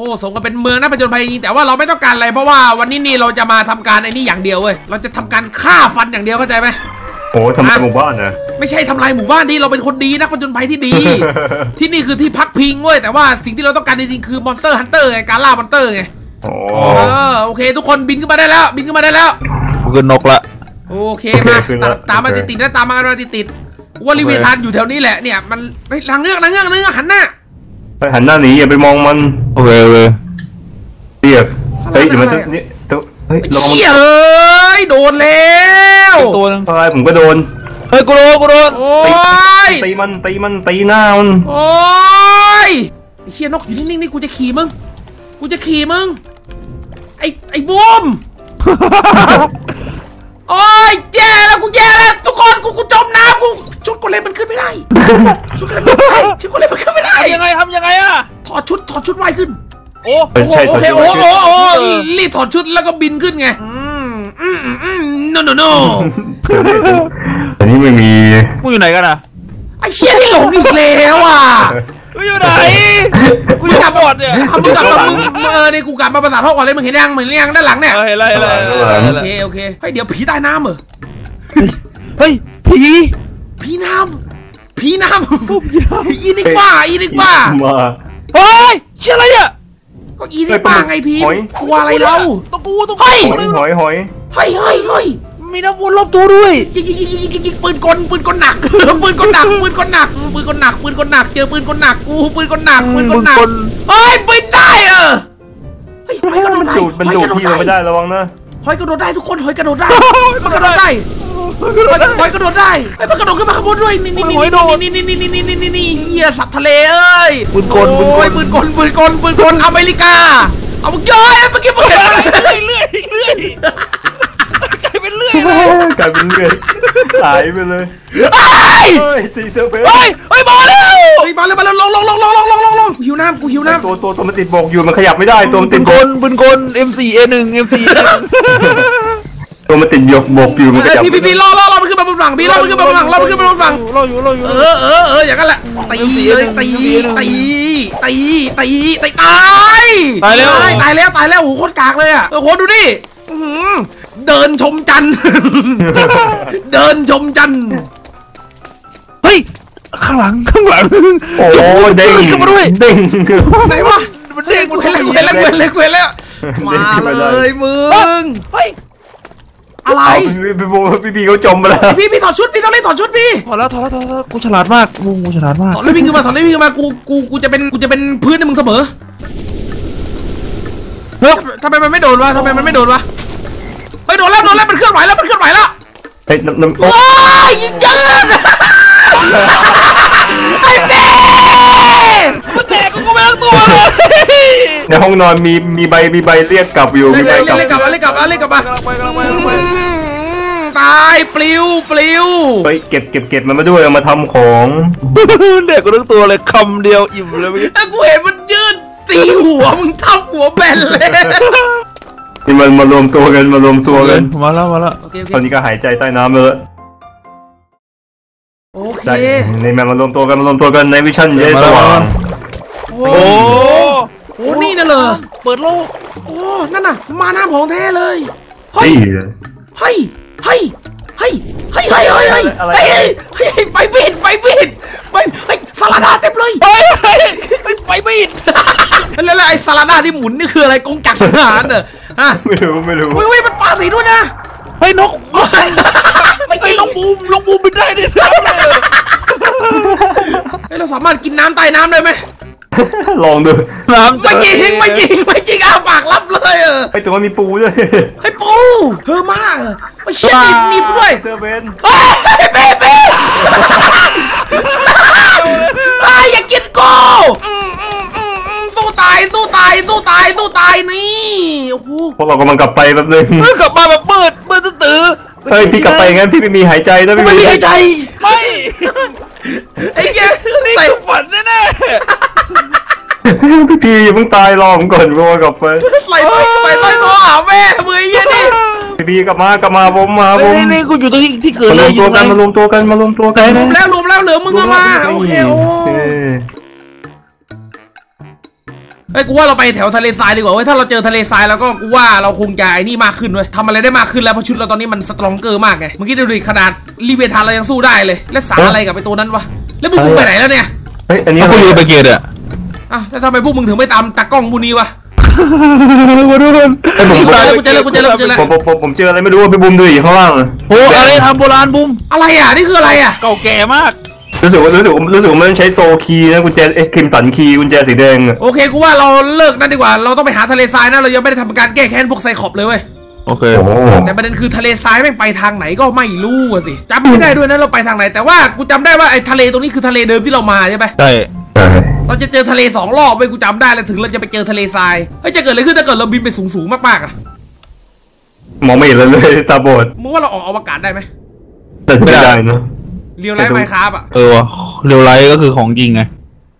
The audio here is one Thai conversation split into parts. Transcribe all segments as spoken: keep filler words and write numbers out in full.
มั่วสมกันเป็นเมืองนะผจญภัยจริงแต่ว่าเราไม่ต้องการอะไรเพราะว่าวันนี้นี่เราจะมาทำการไอ้นี่อย่างเดียวเว้ยเราจะทำการฆ่าฟันอย่างเดียวเข้าใจไหมโอ้ทำลายหมู่บ้านนะไม่ใช่ทำลายหมู่บ้านนี่เราเป็นคนดีนักผจญภัยที่ดี ที่นี่คือที่พักพิงเว้ยแต่ว่าสิ่งที่เราต้องการจริงๆคือมอนสเตอร์ฮันเตอร์ไงการล่ามอนสเตอร์ไงโอ้โอเคทุกคนบินขึ้นมาได้แล้วบินขึ้นมาได้แล้วกูคือนกละโอเคมาตามมาติดๆนะตามมาติดๆว่าลิเวทานอยู่แถวนี้แหละเนี่ยมันเฮ้ยนางเงือกนางเงือกนางเงือกหันหน้าไปหันหน้าหนีอย่าไปมองมันโอเคโอเคเรียกเฮ้ยเดี๋ยวมันนี่เฮ้ยลองเชี่ยเอ้ยโดนแล้วตัวนึงอะไรผมก็โดนเฮ้ยกูโดนกูโดนโอ้ยตีมันตีมันตีหน้ามันโอ้ยไอ้เชี่ยนกอยู่นิ่งๆนี่กูจะขี่มึงกูจะขี่มึงไอ้ไอ้บูมโอ้ยแย่แล้วกูแย่แล้วทุกคนกูกูจมน้ำกูชุดกูเลยมันขึ้นไม่ได้ชุดกูเลยมันขึ้นไม่ได้ชุดกูเลยมันขึ้นไม่ได้ยังไงทำยังไงอะถอดชุดถอดชุดว่ายขึ้นโอ้โหโอเคโอ้โหโอ้รีบถอดชุดแล้วก็บินขึ้นไงอืมอืมอืม no no no อันนี้ไม่มีมึงอยู่ไหนกันอะไอเชี่ยนี่หลงอีกแล้วอ่ะกูอยู่ไหนกูอยู่กับบอดเนี่ยมึงกลับมามึงเออเนี่ยกูกลับมาภาษาท่อก่อนเลยมึงเห็นยังเหมือนยังด้านหลังเนี่ยเห็นอะไรอะไรโอเคโอเคเฮ้ยเดี๋ยวผีใต้น้ำเหรอเฮ้ยผีผีน้ำผีน้ำอีนิกบ้าอีนิกบ้าเฮ้ยเชี่ยอะไรเนี่ยก็อีนิกบ้าไงพี่กลัวอะไรเราต้องกูต้องเฮ้ยหอยหอยเฮ้ยเฮ้ยเฮ้ยมีน้ำวนรอบตัวด้วยยิงยิงยิงยิงยิงปืนกลปืนกลหนักปืนกลหนักปืนกลหนักปืนกลหนักปืนกลหนักเจอปืนกลหนักกูปืนกลหนักปืนกลหนักเฮ้ยบินได้เออเฮ้ยหอยกระโดดได้มันดูดที่ไม่ได้ระวังนะหอยกระโดดได้ทุกคนหอยกระโดดได้มันกระโดดได้หอยกระโดดได้ไอ้มันกระโดดขึ้นมาข้างบนด้วยนี่นี่นี่นี่นี่นี่นี่นี่นี่นี่เหี้ยสัตว์ทะเลเอ้ยปืนกลปืนกลปืนกลปืนกลปืนกลอเมริกาเอามึงย้อยเมื่อกี้มึงเห็นเรื่อยเรื่อยกลายเป็นเรื่อยกลายเป็นเรื่อยหายไปเลยเฮ้ยซีเซอร์เฟสเฮ้ยเฮ้ยมาแล้วเฮ้ยมาแล้วมาแล้วลงลงลงลงลงลงลงลงหิวน้ำกูหิวน้ำตัวตัวตัวมันติดบกอยู่มันขยับไม่ได้ตัวมันติดกลปืนกล เอ็ม โฟร์ เอ หนึ่ง เอ็ม โฟร์ เอ หนึ่งตัวมันติดยกบกอยู่มันขยับพี่พี่พี่รอรอรอมันขึ้นมาบนฝั่งพี่รอมันขึ้นมาบนฝั่งรอมันขึ้นมาบนฝั่งรออยู่รออยู่เออเออเอออย่างนั้นแหละตีเลยตีตีตีตีตีตายตายแล้วตายแล้วตายแล้วโอ้โหโคตรกากเลยอ่ะโอ้โหดูดิเดินชมจันทร์เดินชมจันทร์เฮ้ยข้างหลังข้างหลังโอ้เด้งขึ้นมาด้วยเด้งไหนวะมันเด้งกูเห็นแล้วกูเห็นแล้วกูเห็นแล้วกูเห็นแล้วมาเลยมึงเฮ้ยอะไรพี่พี่พี่เขาจมไปแล้วพี่พี่ถอดชุดพี่ต้องเล่นถอดชุดพี่ถอดแล้วถอดแล้วถอดแล้วกูฉลาดมากกูกูฉลาดมากถอดเลยพี่ขึ้นมาถอดเลยพี่ขึ้นมากูกูกูจะเป็นกูจะเป็นพื้นในมึงเสมอเฮ้ยทำไมมันไม่โดนวะทำไมมันไม่โดนวะเฮ้ยโดนแล้วโดนแล้วมันเคลื่อนไหวแล้วมันเคลื่อนไหวแล้วเฮ้ยน้ำน้ำโอ้ยยิงเยินไอ้เบ้มันแตกกูก็ไม่ต้องตัวเลยในห้องนอนมีมีใบมีใบเรียกกลับอยู่มีใบกลับเรียกกลับเรียกกลับเรียกกลับมาตายปลิวปลิวเฮ้ยเก็บเก็บเก็บมันมาด้วยเอามาทำของเด็กกูทั้งตัวเลยคำเดียวอิ่มเลยเมื่อกี้กูเห็นมันยืดตีหัวมึงทับหัวแบนเลยนี่มันมารวมตัวกันมารวมตัวกันมาแล้วมาแล้วตอนนี้ก็หายใจใต้น้ำเลยโอเคนี่มันมารวมตัวกันมารวมตัวกันในวิชั่นเยสว่างโอ้โหนี่น่ะเหรอเปิดโลกโอ้นั่นน่ะมาน้ำของแท้เลยเฮ้ยเฮ้ยเฮ้ยเฮ้ยเฮ้ยเฮ้ยเฮ้ยเฮ้ยเฮ้ยเฮ้ยไปบิดไปบิดไปเฮ้ยสลัดเต็มเลยเฮ้ยไปบิดแล้วไอ้สลัดที่หมุนนี่คืออะไรกงจักรสังหารเหรอฮะไม่รู้ไม่รู้เฮ้ยมันปลาสีด้วยนะเฮ้ยนกไม่ใช่นกบูมนกบูมบินได้ดิเฮ้ยเราสามารถกินน้ำใต้น้ำได้ไหมลองดูน้ำไม่จริงไม่จริงไม่จริงอ้าปากรับเลยเออไอตัวมันมีปูด้วยไอปูเธอมาไอเชี่ยมีมีปูด้วยเซอร์เวนเฮ้ยเบ๊เบ๊ไอ้อย่ากินกูสู้ตายสู้ตายสู้ตายสู้ตายนี่โอ้โหพวกเรากำลังกลับไปแป๊บนึงกลับมาแบบมืดมืดตื้อเฮ้ยพี่กลับไปงั้นพี่ไม่มีหายใจนะไม่มีหายใจไม่ไอ้แกนี่คือฝันแน่ๆพี่พี่อย่าเพิ่งตายรอผมก่อนโว้กลับไปใส่ใส่ใส่ตัวหาแม่มือเยี่ยนี่พี่พี่กลับมากลับมาผมมาผมนี่กูอยู่ตรงที่ที่เกิดเลยมารวมตัวกันมารวมตัวกันมารวมตัวกันรวมแล้วรวมแล้วเหลือมึงมาโอเคโอ้เฮ้ยกูว่าเราไปแถวทะเลทรายดีกว่าเว้ยถ้าเราเจอทะเลทรายแล้วก็กูว่าเราคงจะไอ้นี่มากขึ้นเว้ยทำอะไรได้มากขึ้นแล้วเพราะชุดเราตอนนี้มันสตรองเกอร์มากไงเมื่อกี้ดูดิขนาดรีเวทานเรายังสู้ได้เลยและสาอะไรกับไอ้ตัวนั้นวะแล้วพวกมึงไปไหนแล้วเนี่ยเฮ้ยอันนี้กูอยู่ไปเกียร์อะอ้าวแล้วทำไมพวกมึงถึงไม่ตามตากล้องบุนีวะมาดูกันกูเจอแล้วกูเจอแล้วกูเจอแล้วกูเจอแล้วผมผมผมเจออะไรไม่รู้ว่าไปบุมดูอยู่ข้างล่างโอ้อะไรทำโบราณบุ้มอะไรอ่ะนี่คืออะไรอ่ะเก่าแก่มากรู้สึกว่ารู้สึกรู้สึกว่ามันใช้โซคีนะกุญแจเอสคิมสันคีกุญแจสีแดงโอเคกูว่าเราเลิกนั่นดีกว่าเราต้องไปหาทะเลทรายนะเรายังไม่ได้ทำการแก้แค้นพวกไซคอปเลยเว้ยโอเคแต่ประเด็นคือทะเลทรายแม่งไปทางไหนก็ไม่รู้อะสิจำไม่ได้ด้วยนะเราไปทางไหนแต่ว่ากูจำได้ว่าไอ้ทะเลตรงนี้คือทะเลเดิมที่เรามาใช่ไหมใช่เราจะเจอทะเลสองรอบไปกูจำได้แล้วถึงเราจะไปเจอทะเลทรายเฮ้ยจะเกิดอะไรขึ้นถ้าเกิดเราบินไปสูงๆมากๆอะมองไม่เห็นเลยตาบอดมึงว่าเราออกอวกาศได้ไหมแต่ไม่ได้นะเรียวไลท์ไมค์ครับอ่ะเออเรียวไลท์ก็คือของจริงไง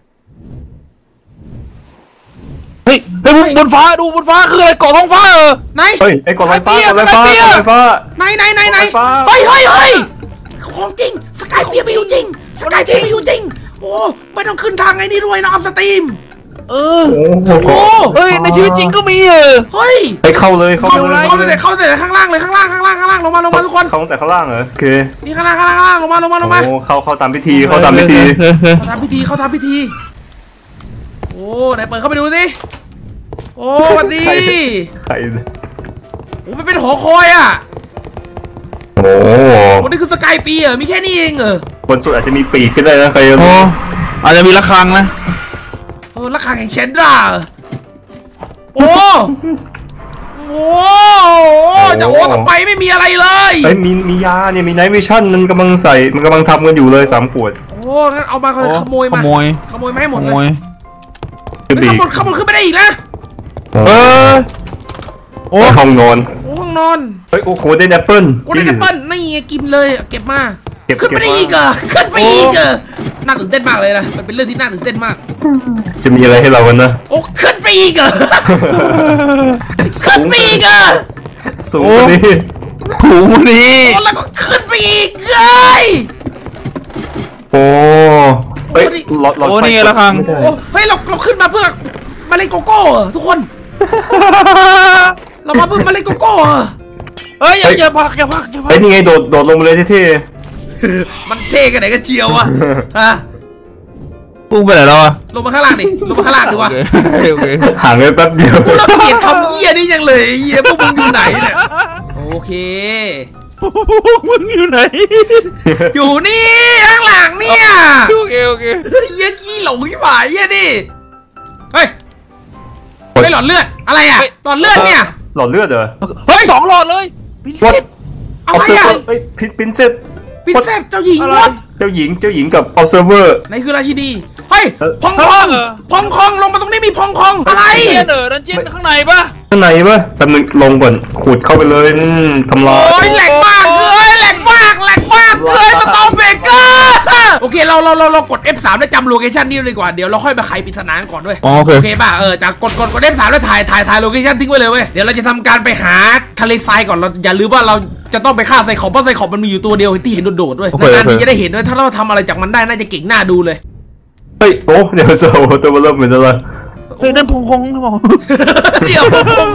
เฮ้ยเฮ้ยบนฟ้าดูบนฟ้าคืออะไรเกาะท้องฟ้าเออไหนเฮ้ยไอ้เกาะไฟฟ้าเกาะไฟฟ้าเกาะไฟฟ้าไหนไหนไหนไหนเฮ้ยเฮ้ยเฮ้ยของจริงสกายเปียมีอยู่จริงสกายเปียมีอยู่จริงโอ้ไม่ต้องขึ้นทางไงนี่ด้วยนะอัพสตรีมเออโอ้เฮ้ยในชีวิตจริงก็มีเออเฮ้ยไปเข้าเลยเข้าเลยเข้าเลยเข้าเลยข้างล่างเลยข้างล่างข้างล่างข้างล่างลงมาลงมาทุกคนเข้าแต่ข้างล่างเหรอโอเคนี่ข้างล่างข้างล่างข้างล่างลงมาลงมาลงมาโอ้เข้าเข้าตามพิธีเข้าตามพิธีเข้าตามพิธีเข้าตามพิธีโอ้ไหนเปิดเข้าไปดูสิโอ้วันนี้ใครโอ้มันเป็นหอคอยอ่ะโอ้วันนี้คือสกายปีเหรอมีแค่นี้เองเหรอบนสุดอาจจะมีปีกก็ได้นะใครรู้อาจจะมีระฆังนะเออระฆังแห่งเชนดราโอ้โหจะโอ้ต่อไปไม่มีอะไรเลยเฮ้ยมีมียาเนี่ยมีไนท์วิชั่นมันกำลังใส่มันกำลังทำกันอยู่เลยสามขวดโอ้งั้นเอามาขโมยมาขโมยขโมยไม่ให้หมดเลยขโมยขโมยขึ้นไม่ได้อีกนะเออโอ้ห้องนอนห้องนอนเฮ้ยโอ้โหได้แอปเปิ้ลกูได้แอปเปิ้ลนี่กินเลยเก็บมาขึ้นไปได้อีกเหรอขึ้นไปอีกเหรอน่าตื่นเต้นมากเลยนะมันเป็นเรื่องที่น่าตื่นเต้นมากจะมีอะไรให้เรากันนะโอ้ขึ้นไปอีกเหรอขึ้นไปอีกเหรอสูงนี่สูงนี่แล้วก็ขึ้นไปอีกเลยโอ้เฮ้ยหลอดหลอดไฟนี่ละครั้งเฮ้ยเราเราขึ้นมาเพื่อมาเล่นโกโก้ทุกคนเรามาเพื่อมาเล่นโกโก้เฮ้ยอย่าอย่าพักอย่าพักอย่าพักเฮ้ยนี่ไงโดดโดดลงไปเลยเท่มันเท่กันไหนกันเชียวอะฮะปุ้งไปไหนแล้วอะลงมาข้างล่างดิลงมาข้างล่างดีกว่าห่างกันแป๊บเดียวกูเราเกลียดคำเหี้ยนี่ยังเลยเหี้ยพวกมึงอยู่ไหนเนี่ยโอเคพวกมึงอยู่ไหนอยู่นี่ข้างหลังเนี่ยโอเคโอเคเหี้ยกี้หลงที่หมายเหี้ยดิเฮ้ยเฮ้ยหลอดเลือดอะไรอะหลอดเลือดเนี่ยหลอดเลือดเหรอเฮ้ยสองหลอดเลยพิเศษอะไรอะเฮ้ยพิพินเซตพิเศษเจ้าหญิงวะเจ้าหญิงเจ้าหญิงกับ observer ไหนคือราชินีเฮ้ยพองคองพองคองลงมาตรงนี้มีพองคองอะไรเนอดันเจียนข้างในปะข้างในปะแต่มึงลงก่อนขุดเข้าไปเลยทำลายโอ้ยแหลกมากเลยแหลกมากแหลกมากเลยสตอมเบเกอร์โอเคเราเราเราเรากด เอฟ สาม แล้วจำโลเคชั่นนี้เลยกว่าเดี๋ยวเราค่อยมาไขปริศนาก่อนด้วยโอเคโอเคป่ะเออจากกดกดกด เอฟ สาม แล้วถ่ายถ่ายถ่ายโลเคชั่นทิ้งไว้เลยเว้ยเดี๋ยวเราจะทำการไปหาทะเลทรายก่อนเราอย่าลืมว่าเราจะต้องไปฆ่าไซคอปเพราะไซคอปมันมีอยู่ตัวเดียวที่เห็นโดดๆด้วยนานๆนี้จะได้เห็นด้วยถ้าเราทำอะไรจากมันได้น่าจะเก่งหน้าดูเลยเฮ้ยโอ้เดี๋ยวโซ่ตัวมันเริ่มเหมือนอะไรเฮ้ยนั่นพงคงนะบอกเดี๋ยวพงคง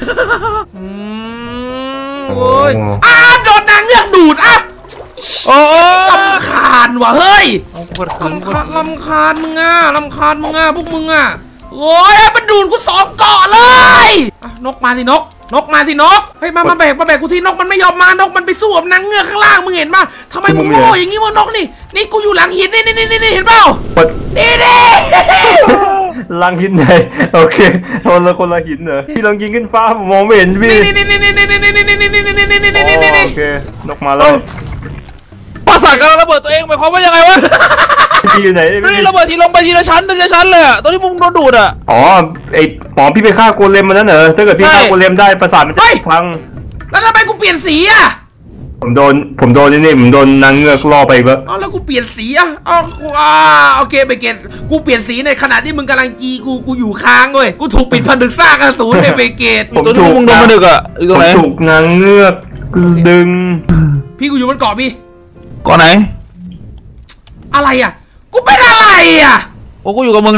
โอ้ยอ้าโดนนางเงือกดูดอ่ะโอ้ลำคาญว่ะเฮ้ยลำคาญลำคาญมึงอ่ะลำคาญมึงอ่ะพวกมึงอ่ะโอ้ยมันดูดกูสองเกาะเลยนกมาสินกนกมาสินกเฮ้ยมามาแบกมาแบกกูที่นกมันไม่ยอมมานกมันไปสู้กับนางเงือกข้างล่างมึงเห็นป่ะทำไมมึงโง่อย่างงี้วะนกนี่นี่กูอยู่หลังหินนี่นี่นี่นี่เห็นเปล่านี่นี่หลังหินไหนโอเคคนละคนละหินเหรอที่ลองยิงขึ้นฟ้ามองไม่เห็นพี่นี่นี่นี่นี่นี่นี่นี่นี่นี่นี่นี่นี่นี่นี่นี่โอเคนกมาแล้วปราสาทกำลังระเบิดตัวเองหมายความว่ายังไงวะพี่อยู่ไหนนี่ระเบิดทีลงไปทีละชั้นทีละชั้นเลยอะตอนที่มึงโดนดูดอะอ๋อไอหมอพี่ไปฆ่าโกเลมมาแล้วเหรอถ้าเกิดพี่ฆ่าโกเลมได้ประสาทมันจะพังแล้วทำไมกูเปลี่ยนสีอะผมโดนผมโดนนี่นี่ผมโดนนางเงือกล่อไปปะอ๋อแล้วกูเปลี่ยนสีอะอ๋ออ่าโอเคเบเกตกูเปลี่ยนสีในขณะที่มึงกำลังจีกูกูอยู่ค้างเว้ยกูถูกปิดผนึกซากอสูรในเบเกตผมถูกมึงโดนผนึกอะผมถูกนางเงือกดึงพี่กูอยู่บนเกาะพี่เกาะไหนอะไรอะกูเป็นอะไรอะโอ้กูอยู่กับมึงเนี่ย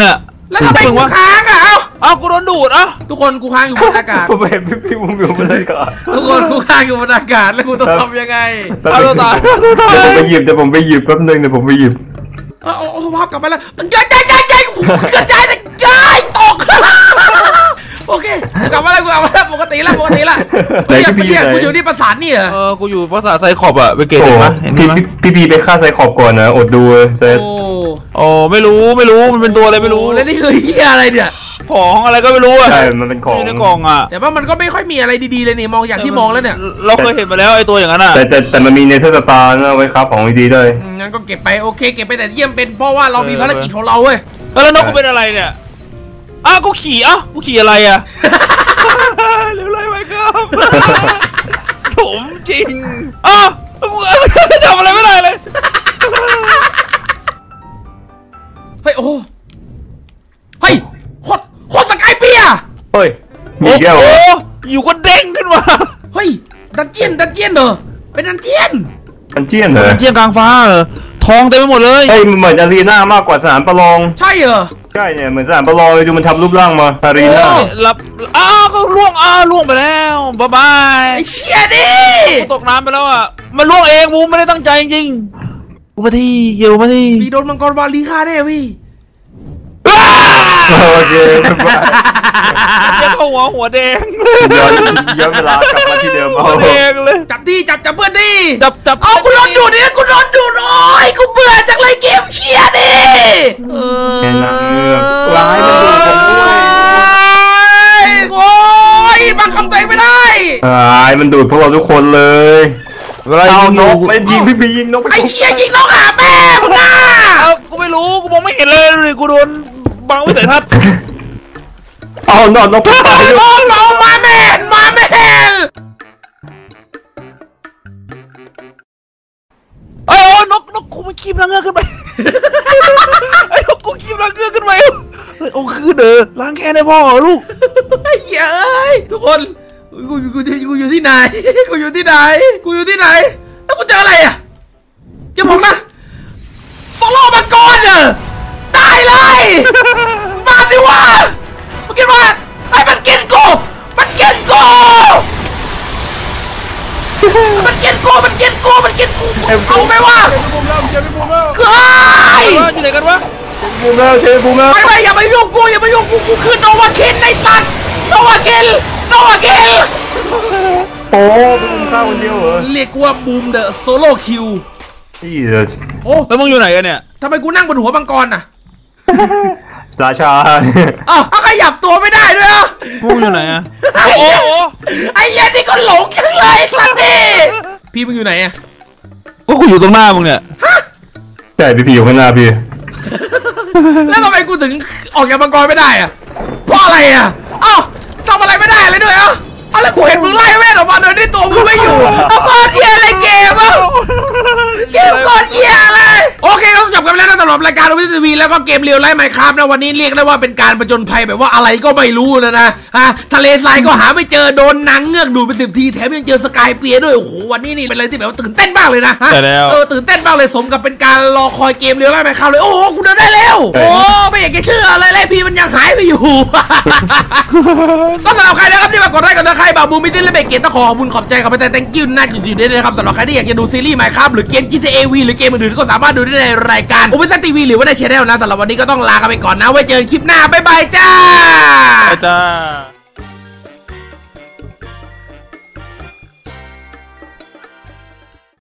แล้วทำไมกูค้างอ่ะเอ้าเอ้ากูโดนดูดอ่ะทุกคนกูค้างอยู่บนอากาศผมเห็นพี่พี่มุมอยู่บนอากาศทุกคนกูค้างอยู่บนอากาศแล้วกูต้องทำยังไงเอาตัวตายเอาตัวตายเดี๋ยวผมไปหยิบเดี๋ยวผมไปหยิบแป๊บนึงเดี๋ยวผมไปหยิบเออโอ้ภาพกลับมาแล้วใจใจใจใจกูเกิดใจแต่ใจตกโอเคกลับมาแล้วกูกลับมาแล้วปกติแล้วปกติแล้วไหนเนี่ยพี่พีเนี่ยไหนกูอยู่ที่ปราสาทนี่เหรอเออกูอยู่ภาษาไซคอบอะไปเกตโอ้เห็นปะเห็นพี่ไหมพี่พี่พีไปฆ่าไซคอบก่อนนะอดดูเซตโอ้โอ้ไม่รู้ไม่รู้มันเป็นตัวอะไรไม่รู้แล้วนี่คือเฮียอะไรเนี่ยของอะไรก็ไม่รู้อะใช่มันเป็นของอยู่ในกล่องอะแต่ว่ามันก็ไม่ค่อยมีอะไรดีๆเลยนี่มองอย่างที่มองแล้วเนี่ยเราเคยเห็นมาแล้วไอ้ตัวอย่างนั้นอะแต่แต่แต่มันมีเนเธอร์สตาร์นะไว้ครับของดีๆด้วยอืมงั้นก็เก็บไปโอเคเก็บไปแต่เยี่ยมเป็นเพราะว่าเรามีภารกิจของเราเว้ยแล้วนกกูเป็นอะไรเนี่ยอ้าวกูขี่อ้าวกูขี่อะไรอะเร็วเลยไว้ครับสมจริงอ้าวทำอะไรไม่ได้เลยเฮ้ยโอ้เฮ้ยโคตรโคตรสกายเปียเฮ้ยมีแก้วโอ้เหรอโหอยู่ก็เด้งขึ้นมาเฮ้ยดันเจียนดันเจียนเหรอเป็นดันเจียนมันเจี้ยนเหรอเจียงกลางฟ้าเหรอทองเต็มไปหมดเลยเฮ้ยมันเหมือนอารีนามากกว่าสนามประลองใช่เหรอใช่เนี่ยเหมือนสนามประลองเลยดูมันทำรูปร่างมาอารีนาโอ้รับอ้าวก็ล่วงอ้าวล่วงไปแล้วบ๊ายบายไอ้เชี่ยดิกูตกน้ำไปแล้วอ่ะมันล่วงเองมูไม่ได้ตั้งใจจริงๆกูมาที่เกี่ยวมาที่พี่โดนมังกรวาลีฆ่าแน่พี่โอเคบ๊ายบายเจ้าหัวหัวแดงย้อนย้อนเวลากลับมาที่เดิมหัเอาวแดงเลยจับดิจับจับเพื่อนดิจับจับเอากูร้อนดูดิกูร้อนดูโอ้ยกูเบื่อจังเลยเกมเชียร์ดิเออแม่นางเงือกร้ายมันดูผมด้วยโอ้ยบังคับตัวเองไม่ได้ร้ายมันดูดพวกเราทุกคนเลยเวลาเอายิงนนกกไปยิงพี่พียิงนกไปไอ้เชียร์ยิงน้องหาแม่มึงนะเอากูไม่รู้กูมองไม่เห็นเลยเลยกูโดนบังวิสัยทัศน์เอานอนนกไปตายด้วยโอ้น้องมาแม่นมาแม่นไอ้โอ้นกนกกูมันคีบรังเงือกขึ้นไปไอ้นกกูคีบรังเงือกขึ้นไปเฮ้ยเอาคือเด้อล้างแค้นให้พ่อลูกไอ้เหี้ยเอ้ยทุกคนกูกูกูกูอยู่ที่ไหนกูอยู่ที่ไหนกูอยู่ที่ไหนแล้วกูเจออะไรอ่ะอย่าบอกนะโซโล่มังกรเนอะตายเลยมาสิวะมันกินว่าไอ้มันกินกูมันกินกูมันกินกูมันกินกูมันกินกูเอาไหมวะบูมแล้วเจอพี่บูมแล้วเฮ้ยเอออยู่ไหนกันวะบูมแล้วเจอบูมแล้วไม่ไม่อย่ามายุ่งกูอย่ามายุ่งกูกูคือโนวาคินในสัตว์โนวาคินโนวาคินโอ้บูมฆ่าคนเดียวเหรอเรียกว่าบูมเดอะโซโล่คิวนี่เลยโอ้แล้วมึงอยู่ไหนกันเนี่ยทำไมกูนั่งบนหัวมังกรน่ะราชาอ้าวเอาขยับตัวไม่ได้ด้วยอ่ะมึงอยู่ไหนอะไอ้โอ้เหี้ยโหไอ้เหี้ยนี่ก็หลงจังเลยสัตว์ดิพี่มึงอยู่ไหนอะก็กูอยู่ตรงหน้ามึงเนี่ยใช่พี่พีอยู่ข้างหน้าพี่แล้วทำไมกูถึงออกจากมังกรไม่ได้อะเพราะอะไรอะเอ้าทำอะไรไม่ได้เลยด้วยอ่ะเอาแล้วกูเห็นมึงไล่แม่งออกมาโดยที่ตัวมึงไม่อยู่เอาพอเหี้ยอะไรเกมอ่ะเกมก่อนเหี้ยอะไรโอเคครับจบกันไปแล้วนะสำหรับรายการวิทวีแล้วก็เกมเรียวไลฟ์ไมค์ครับนะวันนี้เรียกได้ว่าเป็นการผจญภัยแบบว่าอะไรก็ไม่รู้นะนะฮะทะเลทรายก็หาไม่เจอโดนนางเงือกดูดไปสิบทีแถมยังเจอสกายเปียร์ด้วยโอ้โหวันนี้นี่เป็นอะไรที่แบบว่าตื่นเต้นมากเลยนะฮะใช่แล้วเออตื่นเต้นมากเลยสมกับเป็นการรอคอยเกมเรียวไลฟ์ไมค์ครับเลยโอ้โหกูเดินได้แล้วโอ้ไม่อยากจะเชื่ออะไรเลยพี่มันยังหายไปอยู่ ก็สำหรับใครนะครับที่มากดไลค์กดติดตามใครบ่าวบูมมิติ้งและเบรกเกตต้องขอขอบคุณขอบใจขอบใจ thank you น่าจุดๆด้วยนะครับสำหรับใครที่อยากจะดูซีรีส์ไมค์ครับหรือเกม จี ที เอ วี หรือเกมอื่นๆก็สามารถดูได้ในรายการโอเปนทีวีหรือว่าในช่องนะสำหรับวันนี้ก็ต้องลากันไปก่อนนะไว้เจอกันคลิปหน้าบ๊ายบายจ้าไปจ้า